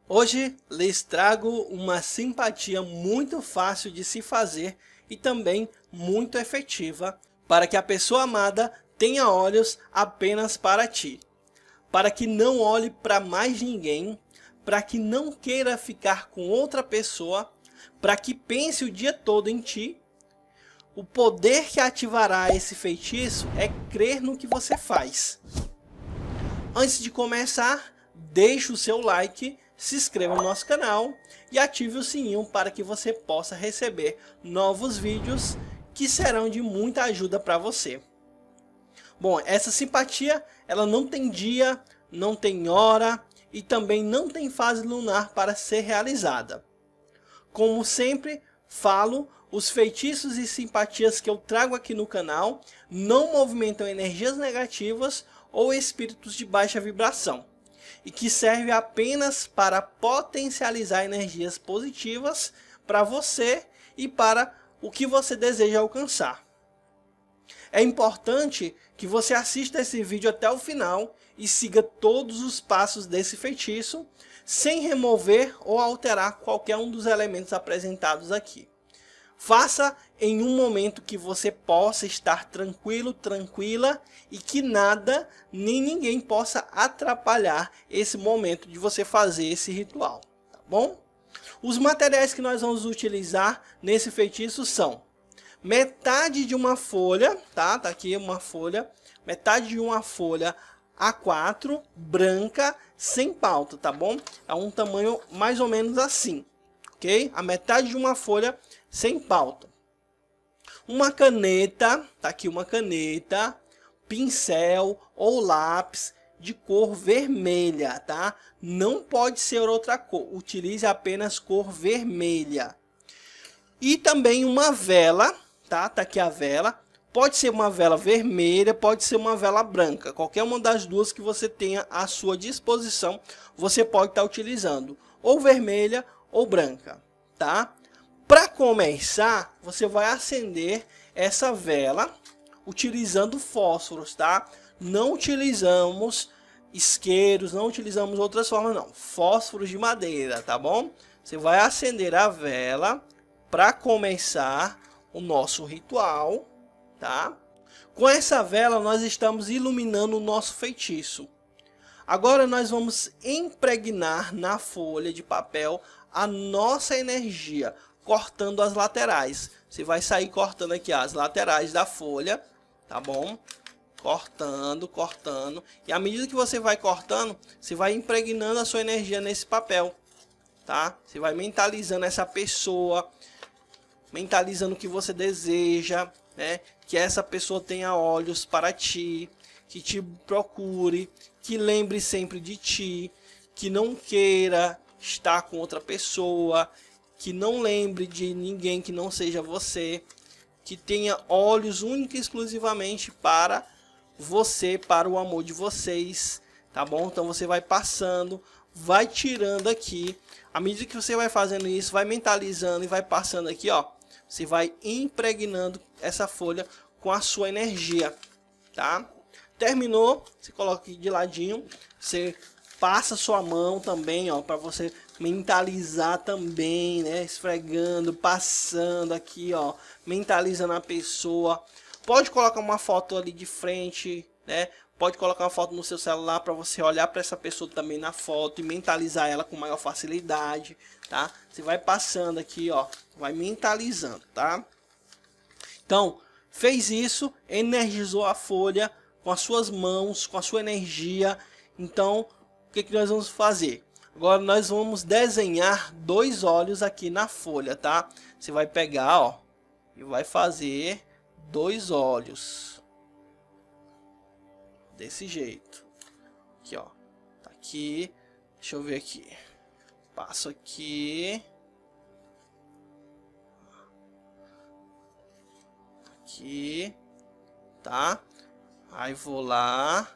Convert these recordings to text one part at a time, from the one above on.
Hoje lhes trago uma simpatia muito fácil de se fazer e também muito efetiva para que a pessoa amada tenha olhos apenas para ti, para que não olhe para mais ninguém, para que não queira ficar com outra pessoa, para que pense o dia todo em ti. O poder que ativará esse feitiço é crer no que você faz. Antes de começar, deixe o seu like, se inscreva no nosso canal e ative o sininho para que você possa receber novos vídeos que serão de muita ajuda para você. Bom, essa simpatia ela não tem dia, não tem hora e também não tem fase lunar para ser realizada. Como sempre falo, os feitiços e simpatias que eu trago aqui no canal não movimentam energias negativas ou espíritos de baixa vibração, e que serve apenas para potencializar energias positivas para você e para o que você deseja alcançar. É importante que você assista esse vídeo até o final e siga todos os passos desse feitiço, sem remover ou alterar qualquer um dos elementos apresentados aqui. Faça em um momento que você possa estar tranquilo, tranquila e que nada nem ninguém possa atrapalhar esse momento de você fazer esse ritual, tá bom? Os materiais que nós vamos utilizar nesse feitiço são metade de uma folha, tá? Tá aqui uma folha, metade de uma folha A4 branca sem pauta, tá bom? É um tamanho mais ou menos assim, ok? A metade de uma folha sem pauta. Uma caneta, tá aqui uma caneta, pincel ou lápis de cor vermelha, tá? Não pode ser outra cor, utilize apenas cor vermelha. E também uma vela, tá? Tá aqui a vela. Pode ser uma vela vermelha, pode ser uma vela branca. Qualquer uma das duas que você tenha à sua disposição, você pode estar utilizando. Ou vermelha ou branca, tá? Para começar, você vai acender essa vela utilizando fósforos, tá? Não utilizamos isqueiros, não utilizamos outras formas, não. Fósforos de madeira, tá bom? Você vai acender a vela para começar o nosso ritual, tá? Com essa vela nós estamos iluminando o nosso feitiço. Agora nós vamos impregnar na folha de papel a nossa energia, cortando as laterais. Você vai sair cortando aqui as laterais da folha, tá bom? Cortando, cortando. E à medida que você vai cortando, você vai impregnando a sua energia nesse papel, tá? Você vai mentalizando essa pessoa, mentalizando o que você deseja, né? Que essa pessoa tenha olhos para ti, que te procure, que lembre sempre de ti, que não queira estar com outra pessoa, que não lembre de ninguém que não seja você, que tenha olhos única e exclusivamente para você, para o amor de vocês, tá bom? Então você vai passando, vai tirando aqui, à medida que você vai fazendo isso, vai mentalizando e vai passando aqui, ó, você vai impregnando essa folha com a sua energia, tá? Terminou, você coloca aqui de ladinho, você passa sua mão também, ó, para você mentalizar também, né? Esfregando, passando aqui, ó, mentalizando a pessoa. Pode colocar uma foto ali de frente, né? Pode colocar uma foto no seu celular para você olhar para essa pessoa também na foto e mentalizar ela com maior facilidade, tá? Você vai passando aqui, ó, vai mentalizando, tá? Então, fez isso, energizou a folha com as suas mãos, com a sua energia. Então, o que nós vamos fazer? Agora nós vamos desenhar dois olhos aqui na folha, tá? Você vai pegar, ó, e vai fazer dois olhos. Desse jeito. Aqui, ó. Tá aqui. Deixa eu ver aqui. Passo aqui. Aqui. Tá? Aí vou lá.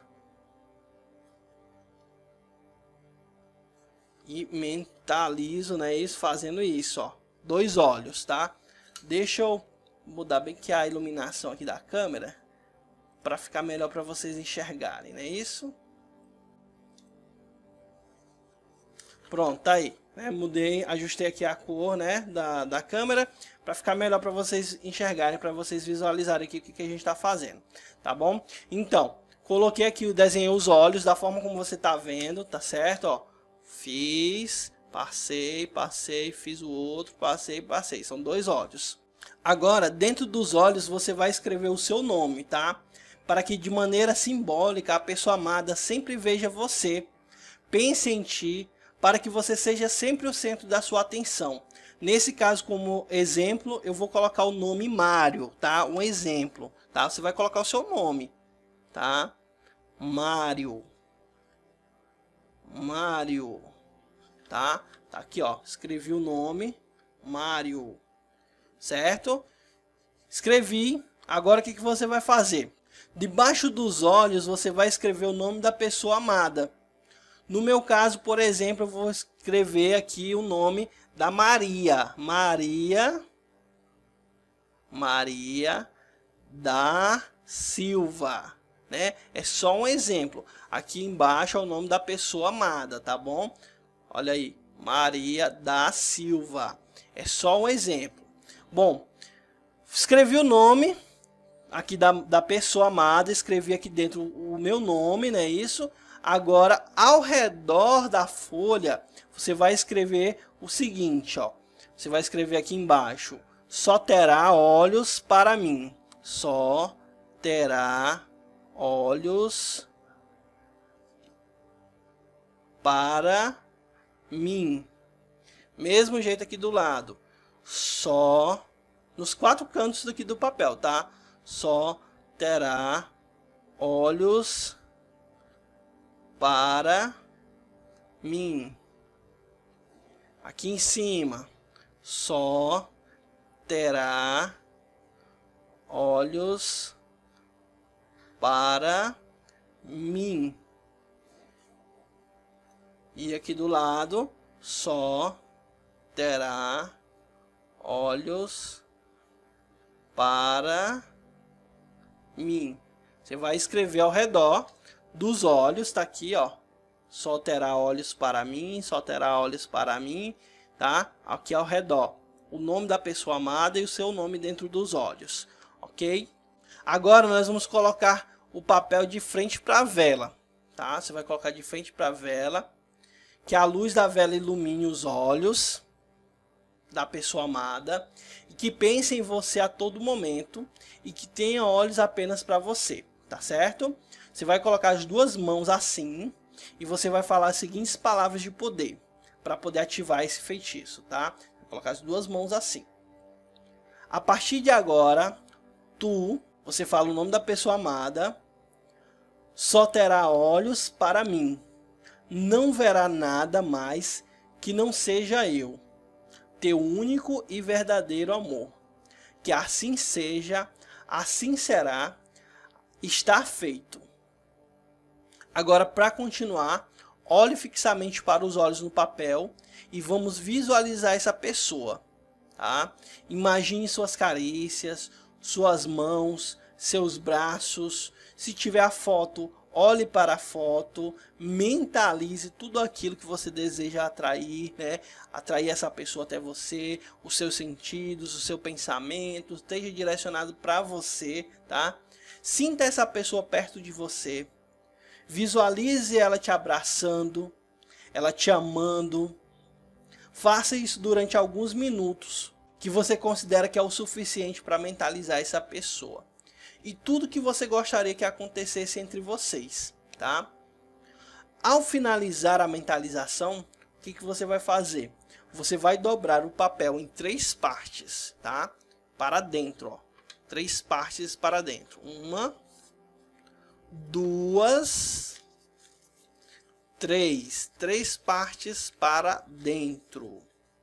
E mentalizo, né? Isso, fazendo isso, ó. Dois olhos, tá? Deixa eu mudar bem que a iluminação aqui da câmera, para ficar melhor para vocês enxergarem, não é isso? Pronto, tá aí. Mudei, ajustei aqui a cor, né, da câmera para ficar melhor para vocês enxergarem, para vocês visualizarem aqui o que a gente está fazendo, tá bom? Então, coloquei aqui, desenhei os olhos da forma como você tá vendo, tá certo? Ó, fiz, passei, fiz o outro, passei. São 2 olhos. Agora, dentro dos olhos, você vai escrever o seu nome, tá? Para que de maneira simbólica a pessoa amada sempre veja você, pense em ti, para que você seja sempre o centro da sua atenção. Nesse caso, como exemplo, eu vou colocar o nome Mário, tá? Um exemplo, tá? Você vai colocar o seu nome, tá? Mário, tá? Tá aqui, ó, escrevi o nome, Mário, certo? Escrevi, agora o que você vai fazer? Debaixo dos olhos, você vai escrever o nome da pessoa amada. No meu caso, por exemplo, eu vou escrever aqui o nome da Maria. Maria da Silva, né? É só um exemplo. Aqui embaixo é o nome da pessoa amada, tá bom? Olha aí, Maria da Silva. É só um exemplo. Bom, escrevi o nome aqui da pessoa amada, escrevi aqui dentro o meu nome, né? Isso. Agora, ao redor da folha, você vai escrever o seguinte, ó. Você vai escrever aqui embaixo: só terá olhos para mim. Só terá olhos para mim. Mesmo jeito aqui do lado. Só nos 4 cantos aqui do papel, tá? Só terá olhos para mim. Aqui em cima, só terá olhos para mim. E aqui do lado, só terá olhos para mim. Você vai escrever ao redor dos olhos, tá aqui, ó. Só terá olhos para mim, só terá olhos para mim, tá? Aqui ao redor, o nome da pessoa amada e o seu nome dentro dos olhos, ok? Agora nós vamos colocar o papel de frente para a vela, tá? Você vai colocar de frente para a vela, que a luz da vela ilumine os olhos da pessoa amada e que pense em você a todo momento e que tenha olhos apenas para você, tá certo? Você vai colocar as 2 mãos assim e você vai falar as seguintes palavras de poder para poder ativar esse feitiço, tá? Vou colocar as 2 mãos assim. A partir de agora, você fala o nome da pessoa amada, só terá olhos para mim. Não verá nada mais que não seja eu, teu único e verdadeiro amor. Que assim seja, assim será, está feito. Agora, para continuar, olhe fixamente para os olhos no papel e vamos visualizar essa pessoa, tá? Imagine suas carícias, suas mãos, seus braços. Se tiver a foto, olhe para a foto, mentalize tudo aquilo que você deseja atrair, né? Atrair essa pessoa até você, os seus sentidos, o seu pensamento, esteja direcionado para você, tá? Sinta essa pessoa perto de você. Visualize ela te abraçando, ela te amando. Faça isso durante alguns minutos, que você considera que é o suficiente para mentalizar essa pessoa. E tudo que você gostaria que acontecesse entre vocês, tá? Ao finalizar a mentalização, o que você vai fazer? Você vai dobrar o papel em 3 partes, tá? Para dentro, ó. 3 partes para dentro. 1, 2, 3. 3 partes para dentro.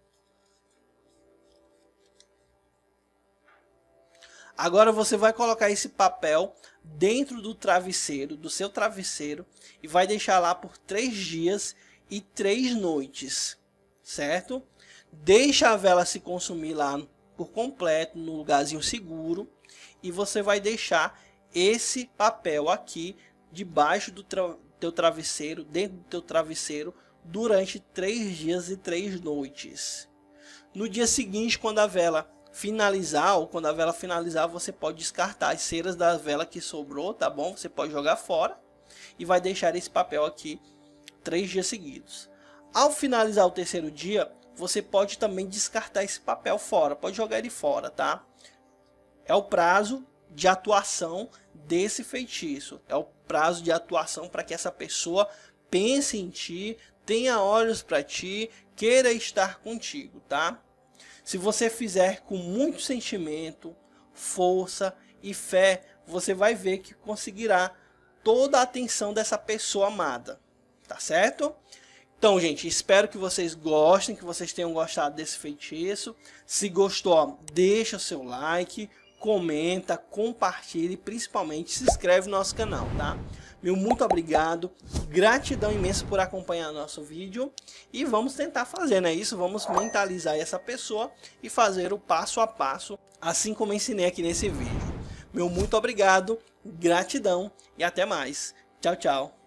Agora você vai colocar esse papel dentro do travesseiro, do seu travesseiro, e vai deixar lá por 3 dias e 3 noites, certo? Deixa a vela se consumir lá por completo, no lugarzinho seguro, e você vai deixar esse papel aqui debaixo do teu travesseiro, dentro do teu travesseiro, durante 3 dias e 3 noites. No dia seguinte, quando a vela finalizar, você pode descartar as ceras da vela que sobrou, tá bom? Você pode jogar fora e vai deixar esse papel aqui 3 dias seguidos. Ao finalizar o terceiro dia, você pode também descartar esse papel fora, pode jogar ele fora, tá? É o prazo de atuação desse feitiço, é o prazo de atuação para que essa pessoa pense em ti, tenha olhos para ti, queira estar contigo, tá? Se você fizer com muito sentimento, força e fé, você vai ver que conseguirá toda a atenção dessa pessoa amada, tá certo? Então, gente, espero que vocês gostem, que vocês tenham gostado desse feitiço. Se gostou, ó, deixa o seu like, comenta, compartilha e principalmente se inscreve no nosso canal, tá? Meu muito obrigado, gratidão imensa por acompanhar nosso vídeo e vamos tentar fazer, né, isso? Vamos mentalizar essa pessoa e fazer o passo a passo, assim como ensinei aqui nesse vídeo. Meu muito obrigado, gratidão e até mais. Tchau, tchau.